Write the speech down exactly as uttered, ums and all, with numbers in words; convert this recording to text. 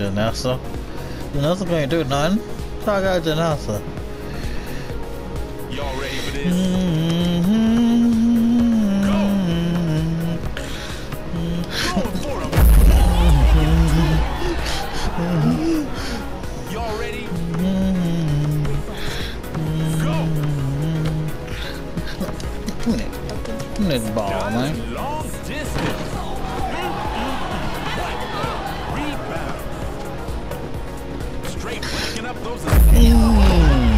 Janessa. Janessa can't do nothing. I got Janessa. Y'all ready for this? Mm-hmm. Go! Going for him! Y'all ready? Go! This ball, man. Long distance. Rebound. Straight racking up those. Mm.